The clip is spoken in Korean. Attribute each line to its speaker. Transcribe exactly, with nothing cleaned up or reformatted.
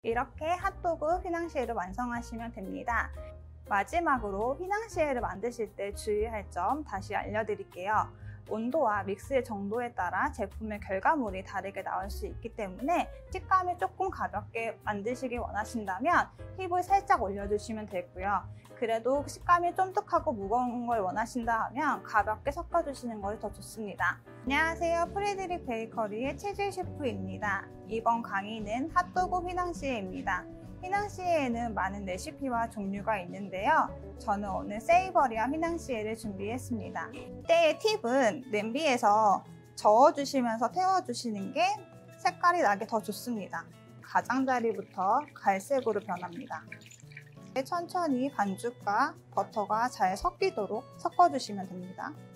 Speaker 1: 이렇게 핫도그 휘낭시에를 완성하시면 됩니다. 마지막으로 휘낭시에를 만드실 때 주의할 점 다시 알려드릴게요. 온도와 믹스의 정도에 따라 제품의 결과물이 다르게 나올 수 있기 때문에 식감이 조금 가볍게 만드시길 원하신다면 힙을 살짝 올려주시면 되고요. 그래도 식감이 쫀득하고 무거운 걸 원하신다 하면 가볍게 섞어주시는 것이 더 좋습니다. 안녕하세요, 프레드릭 베이커리의 최재 셰프입니다. 이번 강의는 핫도그 휘낭시에입니다. 휘낭시에에는 많은 레시피와 종류가 있는데요. 저는 오늘 세이버리한 휘낭시에를 준비했습니다. 이때의 팁은 냄비에서 저어주시면서 태워주시는 게 색깔이 나게 더 좋습니다. 가장자리부터 갈색으로 변합니다. 천천히 반죽과 버터가 잘 섞이도록 섞어주시면 됩니다.